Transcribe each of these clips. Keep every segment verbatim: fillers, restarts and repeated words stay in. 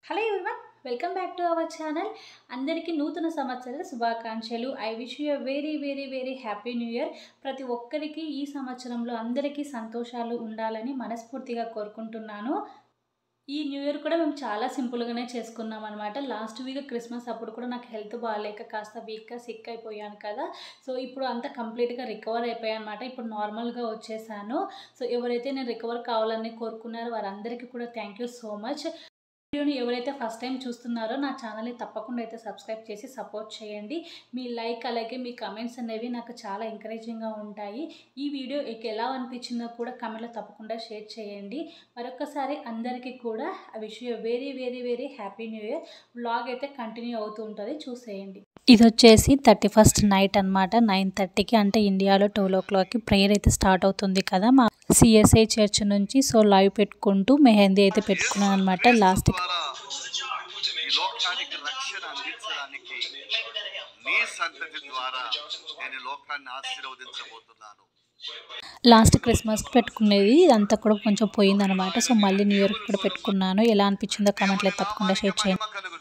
Hello everyone, welcome back to our channel. అందరికీ నూతన సంవత్సర శుభాకాంక్షలు. I wish you very very very happy new year. ప్రతి ఒక్కరికి ఈ సంవత్సరంలో అందరికీ సంతోషాలు ఉండాలని మనస్ఫూర్తిగా కోరుకుంటున్నాను. ఈ న్యూ ఇయర్ కూడా మేము చాలా సింపుల్గానే చేసుకున్నాం అనమాట. లాస్ట్ వీక్ క్రిస్మస్ అప్పుడు కూడా నాకు హెల్త్ బాగాలేక కాస్త వీక్గా సిక్ అయిపోయాను కదా. సో ఇప్పుడు అంతా కంప్లీట్గా రికవర్ అయిపోయాను అనమాట. ఇప్పుడు నార్మల్గా వచ్చేసాను. సో ఎవరైతే నేను రికవర్ కావాలని కోరుకున్నారో వారందరికీ కూడా థ్యాంక్ యూ సో మచ్. వీడియోని ఎవరైతే ఫస్ట్ టైం చూస్తున్నారో నా ఛానల్ని తప్పకుండా అయితే సబ్స్క్రైబ్ చేసి సపోర్ట్ చేయండి. మీ లైక్ అలాగే మీ కమెంట్స్ అనేవి నాకు చాలా ఎంకరేజింగ్గా ఉంటాయి. ఈ వీడియో ఎలా అనిపించిందో కూడా కమెంట్లో తప్పకుండా షేర్ చేయండి. మరొకసారి అందరికీ కూడా ఆ wish you very very very happy new year. Vlog అయితే కంటిన్యూ అవుతూ ఉంటుంది, చూసేయండి. ఇది వచ్చేసి థర్టీ ఫస్ట్ నైట్ అనమాట. నైన్ థర్టీకి అంటే ఇండియాలో ట్వెల్వ్ ఓ క్లాక్కి ప్రేయర్ అయితే స్టార్ట్ అవుతుంది కదా మా సిఎస్ఐ చర్చ్ నుంచి. సో లైవ్ పెట్టుకుంటూ మెహందీ అయితే పెట్టుకున్నాను అనమాట. లాస్ట్ లాస్ట్ క్రిస్మస్కి పెట్టుకునేది ఇదంతా కూడా కొంచెం పోయిందనమాట. సో మళ్ళీ న్యూ ఇయర్కి కూడా పెట్టుకున్నాను. ఎలా అనిపించిందో కామెంట్లో తప్పకుండా షేర్ చేయండి.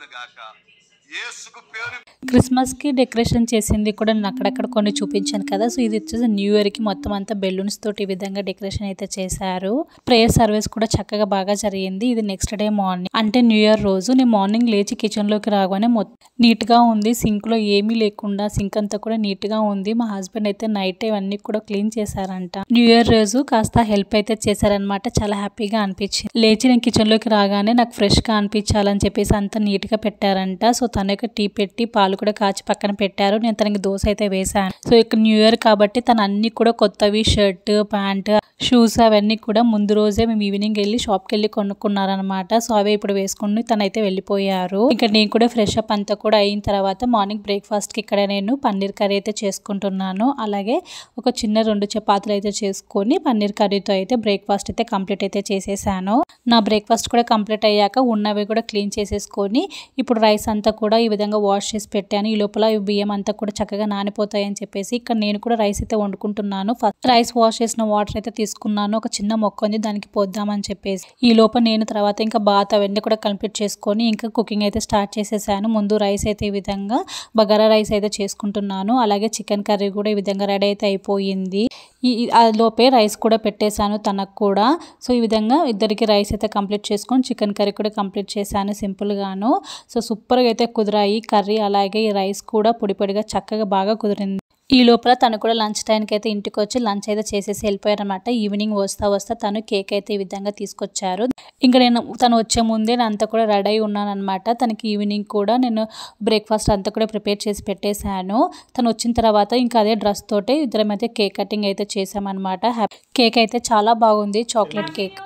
క్రిస్మస్కి డెకరేషన్ చేసింది కూడా నేను అక్కడక్కడ కొన్ని చూపించాను కదా. సో ఇది వచ్చేసి న్యూ ఇయర్కి మొత్తం అంతా బెలూన్స్ తోటి ఈ విధంగా డెకరేషన్ అయితే చేశారు. ప్రేయర్ సర్వీస్ కూడా చక్కగా బాగా జరిగింది. ఇది నెక్స్ట్ డే మార్నింగ్ అంటే న్యూ ఇయర్ రోజు. నేను మార్నింగ్ లేచి కిచెన్లోకి రాగానే మొత్తం నీట్గా ఉంది. సింక్లో ఏమీ లేకుండా సింక్ అంతా కూడా నీట్గా ఉంది. మా హస్బెండ్ అయితే నైట్ ఇవన్నీ కూడా క్లీన్ చేశారంట. న్యూ ఇయర్ రోజు కాస్త హెల్ప్ అయితే చేశారనమాట. చాలా హ్యాపీగా అనిపించింది. లేచి నేను కిచెన్లోకి రాగానే నాకు ఫ్రెష్గా అనిపించాలని చెప్పేసి అంతా నీట్గా పెట్టారంట. సో తనకి టీ పెట్టి పాలు కూడా కాచి పక్కన పెట్టారు. నేను తనకి దోశ అయితే వేసాను. సో ఇక్కడ న్యూ ఇయర్ కాబట్టి తను అన్ని కూడా కొత్తవి షర్ట్ ప్యాంట్ షూస్ అవన్నీ కూడా ముందు రోజే మేము ఈవినింగ్ వెళ్ళి షాప్కి వెళ్ళి కొనుక్కున్నారనమాట. సో అవే ఇప్పుడు వేసుకుని తనైతే వెళ్ళిపోయారు. ఇక్కడ నేను కూడా ఫ్రెష్ అప్ అంతా కూడా అయిన తర్వాత మార్నింగ్ బ్రేక్ఫాస్ట్కి ఇక్కడ నేను పన్నీర్ కర్రీ అయితే చేసుకుంటున్నాను. అలాగే ఒక చిన్న రెండు చపాతీలు అయితే చేసుకొని పన్నీర్ కర్రీతో అయితే బ్రేక్ఫాస్ట్ అయితే కంప్లీట్ అయితే చేసేసాను. నా బ్రేక్ఫాస్ట్ కూడా కంప్లీట్ అయ్యాక ఉన్నవి కూడా క్లీన్ చేసేసుకొని ఇప్పుడు రైస్ అంతా కూడా ఈ విధంగా వాష్ చేసి పెట్టాను. ఈ లోపల ఈ బియ్యం అంతా కూడా చక్కగా నానిపోతాయి అని చెప్పేసి ఇక్కడ నేను కూడా రైస్ అయితే వండుకుంటున్నాను. ఫస్ట్ రైస్ వాష్ చేసిన వాటర్ అయితే తీసుకున్నాను. ఒక చిన్న మొక్క ఉంది, దానికి పోద్దామని చెప్పేసి ఈ లోపల నేను తర్వాత ఇంకా బాత్ అవన్నీ కూడా కంప్లీట్ చేసుకొని ఇంకా కుకింగ్ అయితే స్టార్ట్ చేసేసాను. ముందు రైస్ అయితే ఈ విధంగా బగారా రైస్ అయితే చేసుకుంటున్నాను. అలాగే చికెన్ కర్రీ కూడా ఈ విధంగా రెడీ అయితే అయిపోయింది. ఈ లోపే రైస్ కూడా పెట్టేశాను తనకు కూడా. సో ఈ విధంగా ఇద్దరికి రైస్ అయితే కంప్లీట్ చేసుకొని చికెన్ కర్రీ కూడా కంప్లీట్ చేశాను సింపుల్గాను. సో సూపర్గా అయితే కుదిరాయి కర్రీ. అలాగే ఈ రైస్ కూడా పొడి పొడిగా చక్కగా బాగా కుదిరింది. ఈ లోపల తను కూడా లంచ్ టైంకి అయితే ఇంటికి వచ్చి లంచ్ అయితే చేసేసి వెళ్ళిపోయారనమాట. ఈవినింగ్ వస్తా వస్తా తను కేక్ అయితే ఈ విధంగా తీసుకొచ్చారు. ఇంకా నేను తను వచ్చే ముందే నేను అంతా కూడా రెడీ అయి ఉన్నాను అనమాట. తనకి ఈవినింగ్ కూడా నేను బ్రేక్ఫాస్ట్ అంతా కూడా ప్రిపేర్ చేసి పెట్టేశాను. తను వచ్చిన తర్వాత ఇంకా అదే డ్రెస్ తోటి ఇద్దరం అయితే కేక్ కటింగ్ అయితే చేసామన్నమాట. కేక్ అయితే చాలా బాగుంది, చాక్లెట్ కేక్.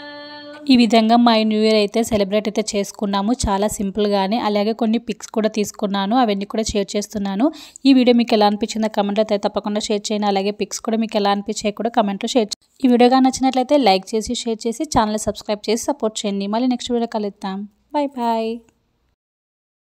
ఈ విధంగా మా న్యూ ఇయర్ అయితే సెలబ్రేట్ అయితే చేసుకున్నాము చాలా సింపుల్గానే. అలాగే కొన్ని పిక్స్ కూడా తీసుకున్నాను, అవన్నీ కూడా షేర్ చేస్తున్నాను. ఈ వీడియో మీకు ఎలా అనిపించిందో కమెంట్లో అయితే తప్పకుండా షేర్ చేయండి. అలాగే పిక్స్ కూడా మీకు ఎలా అనిపించాయి కూడా కమెంట్లో షేర్ చేయండి. ఈ వీడియోగా నచ్చినట్లయితే లైక్ చేసి షేర్ చేసి ఛానల్ సబ్స్క్రైబ్ చేసి సపోర్ట్ చేయండి. మళ్ళీ నెక్స్ట్ వీడియో కలుద్దాం. Bye bye.